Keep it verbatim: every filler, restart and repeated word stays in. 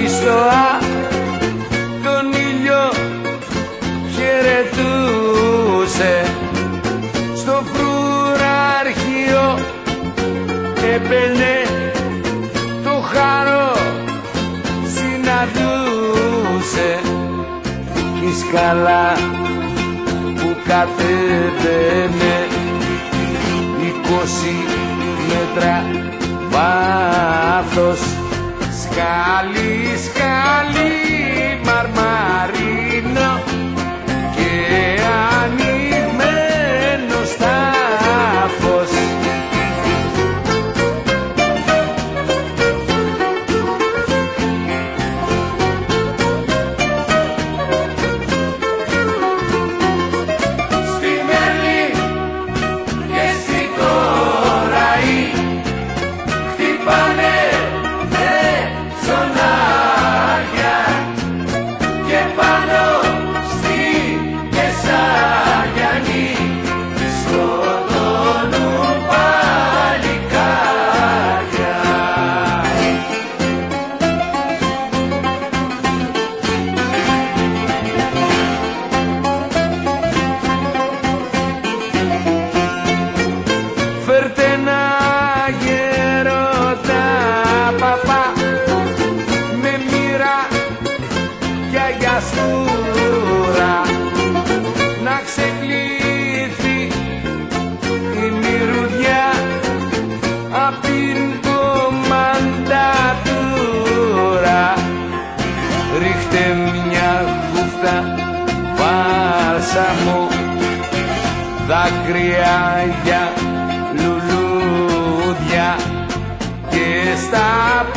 στοά τον ήλιο χαιρετούσε, στο φρουραρχείο έπαινε το χάρο συναντούσε, κι η σκαλά που κατέβαινε είκοσι μέτρα βάθος, σκάλι, σκάλι, μαρμαρίνο και ανοιγμένο στάφος. Στη Μέρλη και στη Κοραή χτυπάνε ψωνάρια και πάνω στη Κεσαριανή σκοτώνουν παλικάρια. Φέρτε ένα γέροντα παπά με μοίρα και αγιαστούρα, να ξεκλήθει η μυρουδιά απ' την κομμαντατούρα. Ρίχτε μια γούφτα βάλσαμο, δάκρυα για λουλούδια και στα